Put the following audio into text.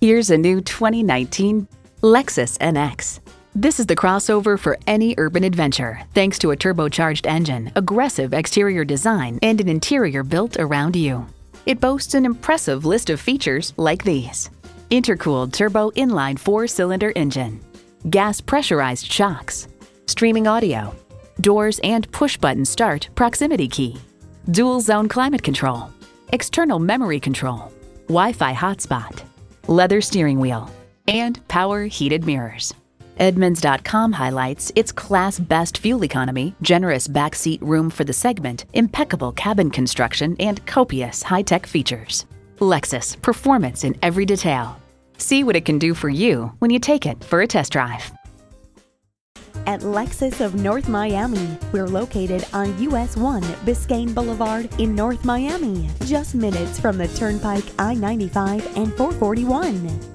Here's a new 2019 Lexus NX. This is the crossover for any urban adventure, thanks to a turbocharged engine, aggressive exterior design, and an interior built around you. It boasts an impressive list of features like these: intercooled turbo inline 4-cylinder engine, gas pressurized shocks, streaming audio, doors and push-button start proximity key, dual zone climate control, external memory control, Wi-Fi hotspot, leather steering wheel, and power heated mirrors. Edmunds.com highlights its class-best fuel economy, generous backseat room for the segment, impeccable cabin construction, and copious high-tech features. Lexus, performance in every detail. See what it can do for you when you take it for a test drive. At Lexus of North Miami, we're located on US 1 Biscayne Boulevard in North Miami, just minutes from the Turnpike I-95 and 441.